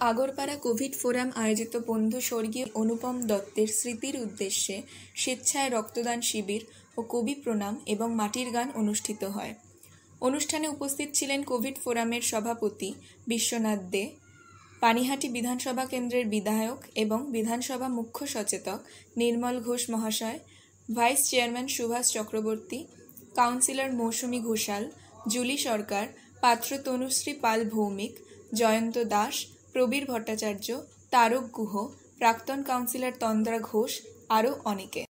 Agarpara Covid forum আয়োজিত বন্ধু স্বর্গীয় অনুপম দত্তের স্মৃতির উদ্দেশ্যে স্বেচ্ছায় রক্তদান শিবির ও কবি প্রণাম এবং মাটির গান অনুষ্ঠিত হয়। অনুষ্ঠানে উপস্থিত ছিলেন কোভিড ফোরামের সভাপতি বিশ্বনাথ দে, পানিহাটি বিধানসভা কেন্দ্রের বিধায়ক এবং বিধানসভা মুখ্য সচেতক নির্মল ঘোষ মহাশয়, vice chairman Subhash Chakraborty, councillor Mousumi Ghoshal, Julie Sarkar, পাত্র তনুশ্রী পাল ভৌমিক, জয়ন্ত দাস, প্রবীর ভট্টাচার্য, তারক গুহ, প্রাক্তন কাউন্সিলর তন্দ্রা ঘোষ, আরও অনেকে।